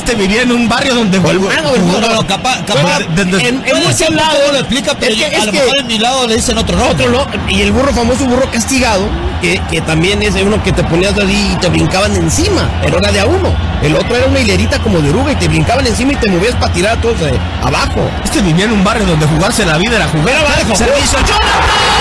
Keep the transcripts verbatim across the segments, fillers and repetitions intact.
Este vivía en un barrio donde jugaba. No, no, capaz, capaz de, de, de, en, en muchos lados lo explica, pero es que, yo, a es lo que, mejor en mi lado le dicen otro nombre. Otro no, y el burro famoso, burro castigado, que, que también es uno que te ponías así y te brincaban encima, pero era de a uno. El otro era una hilerita como de oruga y te brincaban encima y te movías para tirar a todos eh, abajo. Este vivía en un barrio donde jugarse la vida era jugar abajo. Servicio, ¡Jonathan!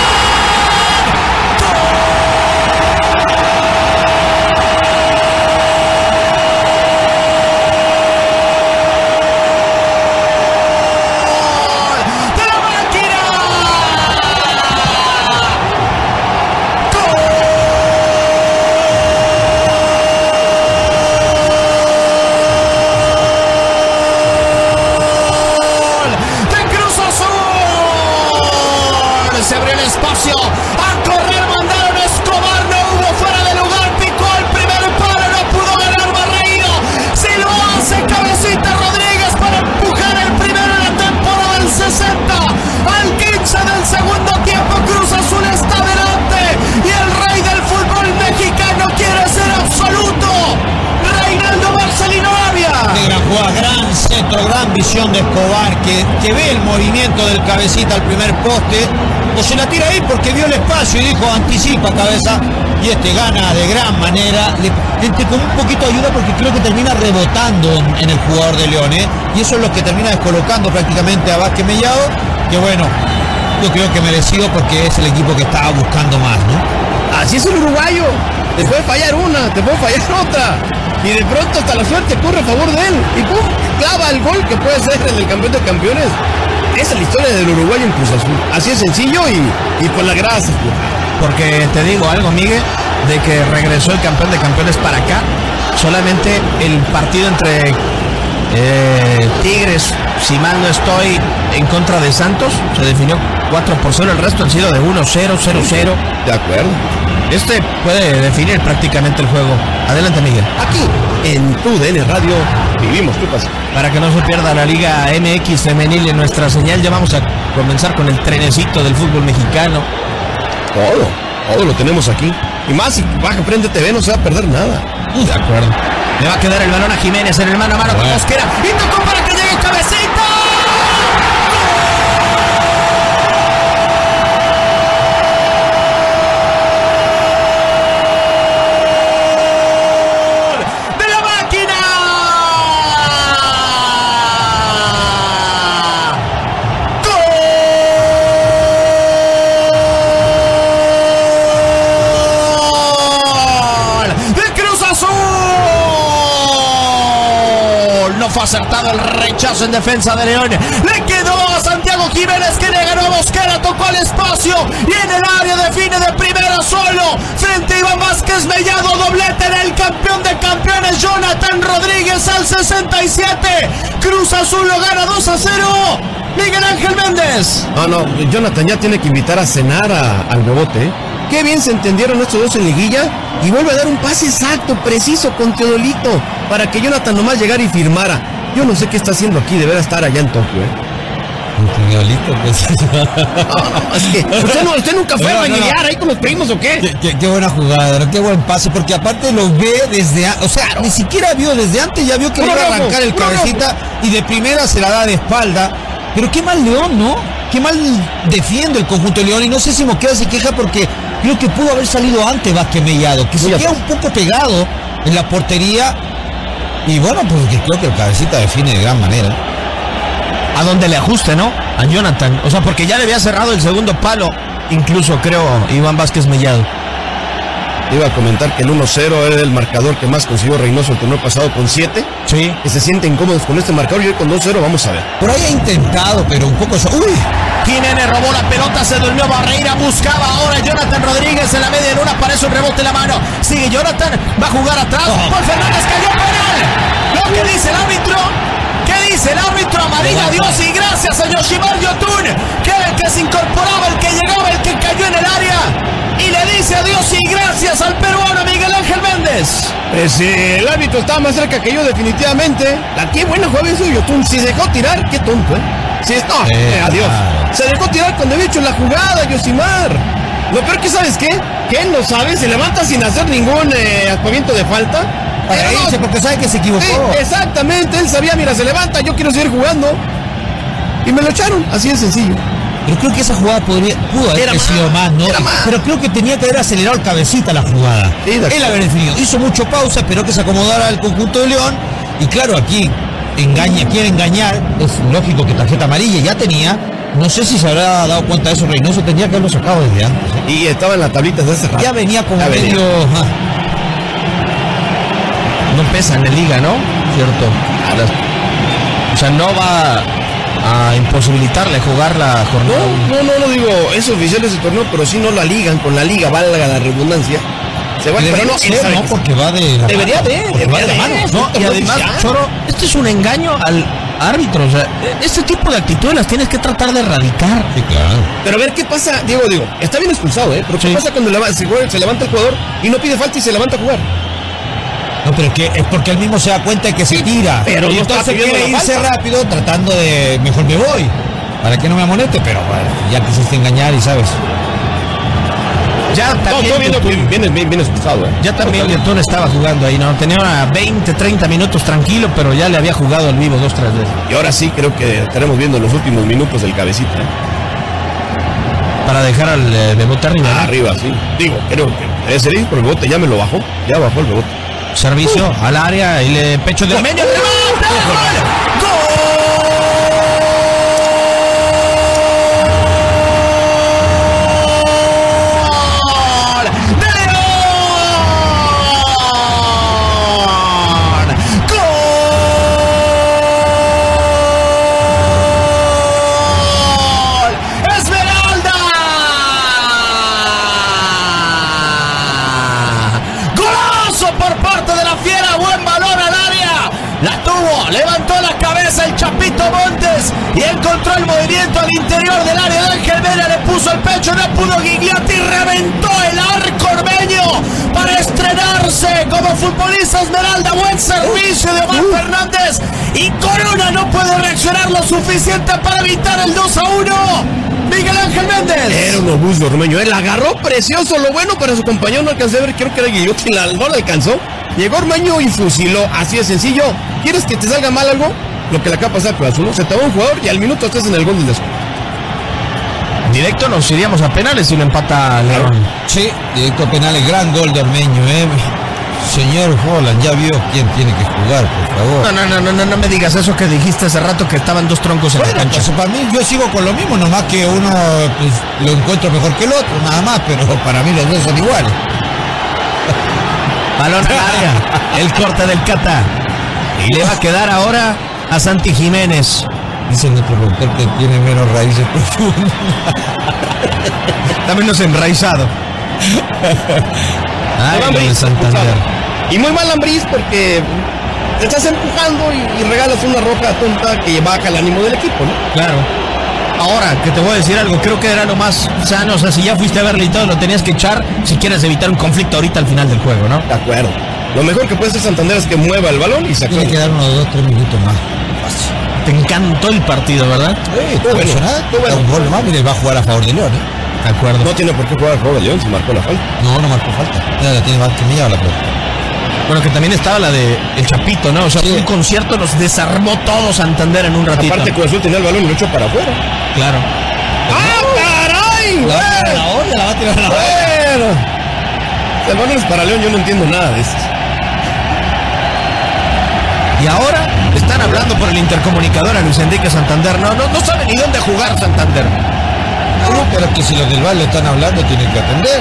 Gran centro, gran visión de Escobar, que, que ve el movimiento del cabecita al primer poste, o se la tira ahí porque vio el espacio y dijo anticipa cabeza, y este gana de gran manera, le, le, con un poquito de ayuda porque creo que termina rebotando en, en el jugador de León, ¿eh? Y eso es lo que termina descolocando prácticamente a Vázquez Mellado, que bueno, yo creo que merecido porque es el equipo que estaba buscando más, ¿no? Así es el uruguayo, te puede fallar una, te puede fallar otra. Y de pronto hasta la suerte corre a favor de él. Y pum, clava el gol que puede ser el del campeón de campeones. Esa es la historia del uruguayo en Cruz Azul. Así es sencillo y, y con la grasa. Porque te digo algo, Miguel, de que regresó el campeón de campeones para acá. Solamente el partido entre eh, Tigres, si mal no estoy, en contra de Santos, se definió cuatro por cero. El resto han sido de uno cero, cero cero. De acuerdo. Este puede definir prácticamente el juego. Adelante, Miguel. Aquí, en tu D N Radio, vivimos tu pasión. Para que no se pierda la Liga M X femenil en nuestra señal, ya vamos a comenzar con el trenecito del fútbol mexicano. Todo, todo lo tenemos aquí. Y más, si baja Prende T V no se va a perder nada. Uh, de acuerdo. Le va a quedar el balón a Jiménez en el mano a mano con Mosquera. Y tocó para que llegue cabecita. Fue acertado el rechazo en defensa de León. Le quedó a Santiago Jiménez, que le ganó a Mosquera, tocó el espacio y en el área define de primera solo frente a Iván Vázquez Mellado. Doblete en el campeón de campeones, Jonathan Rodríguez al sesenta y siete. Cruz Azul lo gana dos a cero. Miguel Ángel Méndez. No, no, Jonathan ya tiene que invitar a cenar a, al Bebote. Qué bien se entendieron estos dos en liguilla. Y vuelve a dar un pase exacto, preciso con Teodolito, para que Jonathan nomás llegara y firmara. Yo no sé qué está haciendo aquí, deberá estar allá en Tokio, ¿eh? Teodolito, pues. No, es que usted, no, usted nunca fue no, a bañar no. ahí con los primos, ¿o qué? Qué, qué? Qué buena jugada, qué buen pase, porque aparte lo ve desde, o sea, claro. Ni siquiera vio desde antes, ya vio que iba a arrancar el cabecita y de primera se la da de espalda. Pero qué mal León, ¿no? Qué mal defiende el conjunto de León, y no sé si Mosquera se queja porque creo que pudo haber salido antes Vázquez Mellado, que se queda un poco pegado en la portería, y bueno, pues que creo que el cabecita define de gran manera. A donde le ajuste, ¿no? A Jonathan, o sea, porque ya le había cerrado el segundo palo, incluso creo Iván Vázquez Mellado. Iba a comentar que el uno cero era el marcador que más consiguió Reynoso el torneo pasado con siete. Sí. Que se sienten incómodos con este marcador y hoy con dos cero, vamos a ver. Por ahí ha intentado, pero un poco... ¡Uy! Jiménez robó la pelota, se durmió Barreira, buscaba ahora Jonathan Rodríguez en la media luna, aparece un rebote en la mano. Sigue Jonathan, va a jugar atrás. Oh. Paul Fernández cayó penal. Lo que dice el árbitro... ¿Qué dice el árbitro? Amarilla, Dios y gracias a Yoshimar Yotun, que era el que se incorporaba, el que llegaba, el que cayó en el área. Y le dice adiós y gracias al peruano Miguel Ángel Méndez. Pues eh, el árbitro estaba más cerca que yo definitivamente. La qué buena jugada hizo Yotun. Si dejó tirar, qué tonto, ¿eh? Si es, no, eh, adiós. Claro. Se dejó tirar cuando había hecho la jugada, Yoshimar. Lo peor que, ¿sabes qué? Que él no sabe, se levanta sin hacer ningún eh, aspaviento de falta. Para Pero irse, no. porque sabe que se equivocó. Sí, exactamente, él sabía, mira, se levanta, yo quiero seguir jugando. Y me lo echaron, así de sencillo. Pero creo que esa jugada podría, pudo haber Era crecido más, más, ¿no? era más. Pero creo que tenía que haber acelerado el cabecita la jugada. Sí, de acuerdo. Él haber definido. Hizo mucho pausa, esperó que se acomodara el conjunto de León. Y claro, aquí engaña, quiere engañar. Es lógico que tarjeta amarilla ya tenía. No sé si se habrá dado cuenta de eso Reynoso, tendría que haberlo sacado desde antes. ¿eh? Y estaba en la tablita de hace rato. Ya venía como Ya venía. medio. ah, No pesa en la liga, ¿no? Cierto. O sea, no va a imposibilitarle jugar la jornada. No, no, no, no digo, es oficial ese torneo, pero si no la ligan con la liga, valga la redundancia. Se va, debería pero no, ser, él sabe ¿no? que- Porque va de la Debería mano, de, porque va de la debería mano. de. No, y no, además, ya. Choro, este es un engaño al árbitro. O sea, este tipo de actitudes las tienes que tratar de erradicar. Sí, claro. Pero a ver qué pasa, Diego, digo, está bien expulsado, ¿eh? Pero qué Sí. pasa cuando leva- se, juega- se levanta el jugador y no pide falta y se levanta a jugar. No, pero es que es porque él mismo se da cuenta de que se Sí, tira. pero y no está entonces pidiendo quiere la irse falta. rápido tratando de mejor me voy. Para que no me amoneste, pero bueno, ya quisiste engañar y sabes. Ya No, también, todo viene, Yotun, viene, viene, viene expulsado, ¿eh? ya también Yotun estaba jugando ahí, ¿no? Tenía veinte, treinta minutos tranquilo, pero ya le había jugado al vivo dos, tres veces. Y ahora sí creo que estaremos viendo los últimos minutos del cabecita, ¿eh? Para dejar al eh, Bebote arriba, ¿no? Arriba, sí. Digo, creo que debe ser ahí, pero el bote ya me lo bajó. Ya bajó el bote. Servicio al área y le pecho de Ormeño. ¡Remate! ¡Gol! ¡Gol! ¡De León! ¡Gol! ¡Esmeralda! ¡Golazo por parte de la fiera! ¡Buen balón al área! La tuvo, levantó la cabeza el Chapito Montes y encontró el movimiento al interior del área de Ángel Mena, le puso el pecho, no pudo Gigliotti, reventó el arco ormeño para estrenarse como futbolista Esmeralda. Buen servicio de Omar Fernández y Corona no puede reaccionar lo suficiente para evitar el dos a uno. Miguel Ángel Méndez. Era un obús de Ormeño. Él agarró precioso, lo bueno para su compañero. No alcancé a ver, creo que era Guillotti, la, no lo alcanzó. Llegó Ormeño y fusiló. Así de sencillo. ¿Quieres que te salga mal algo? Lo que le acaba de pasar a Cruz Azul, ¿no? Se te va un jugador y al minuto estás en el gol del descuento. Directo nos iríamos a penales si lo empata León. Sí, directo a penales, gran gol de Ormeño, ¿eh? Señor Holland, ya vio quién tiene que jugar, por favor. No, no, no, no, no, no me digas eso que dijiste hace rato que estaban dos troncos en Bueno, la cancha. pues para mí yo sigo con lo mismo, nomás que uno pues, lo encuentro mejor que el otro, nada más, pero para mí los dos son iguales. Balón al área, el corte del Cata. Y le va a quedar ahora a Santi Jiménez. Dice nuestro productor que tiene menos raíces profundas. Está menos enraizado. Ay, lo de Ambriz, Santander. expulsado. Y muy mal Ambriz porque te estás empujando y, y regalas una roja tonta que baja el ánimo del equipo, ¿no? Claro. Ahora, que te voy a decir algo, creo que era lo más sano. O sea, si ya fuiste a verle y todo, lo tenías que echar si quieres evitar un conflicto ahorita al final del juego, ¿no? De acuerdo. Lo mejor que puede hacer Santander es que mueva el balón y se Tiene que acabe. dar unos dos, tres minutos más. Fácil. Te encantó el partido, ¿verdad? Eh, bueno, emocionado. estuvo bueno. Un gol más, mire, va a jugar a favor de León, ¿eh? De acuerdo. No tiene por qué jugar Robert León si marcó la falta. No, no marcó falta. Ya la tiene más que mía la pelota. Bueno, que también estaba la de el Chapito, ¿no? O sea, Sí. un concierto nos desarmó todo Santander en un ratito. Aparte Cruz Azul tenía el balón y lo echó para afuera. Claro. ¡Ah, caray! La va a tirar a la Bueno, olla, la va a tirar a la olla. bueno. El balón es para León, yo no entiendo nada de eso. Y ahora están hablando por el intercomunicador a Luis Enrique Santander. No, no, no sabe ni dónde jugar Santander. No, pero es que si los del Valle están hablando, tienen que atender.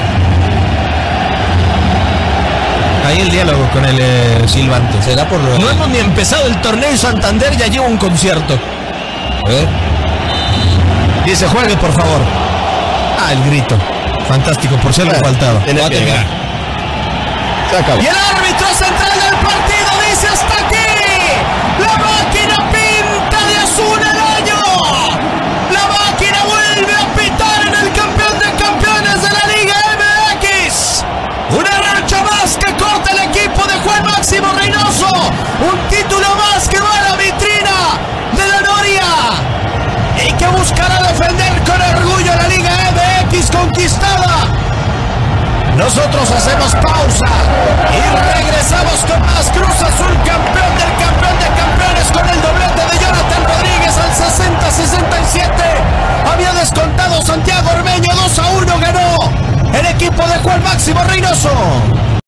Ahí el diálogo con el eh, silbante. Será por lo No hemos ni empezado el torneo y Santander ya lleva un concierto. A ver. Dice, juegue por favor. Ah, el grito. Fantástico, por si algo faltaba. Tenía Va a que terminar. llegar. Se acabó. Y el árbitro central del partido dice hasta aquí. La máquina pinta de azul el año. La máquina vuelve a pitar en el campeón de campeones de la Liga M X. Una racha más que corta el equipo de Juan Máximo Reynoso. Un título más que va a la vitrina de la Noria. Y que buscará defender con orgullo la Liga M X conquistada. Nosotros hacemos pausa y regresamos. Regresamos con más Cruz Azul, campeón del campeón de campeones, con el doblete de Jonathan Rodríguez al sesenta sesenta y siete. Había descontado Santiago Ormeño, dos a uno ganó el equipo de Juan Máximo Reynoso.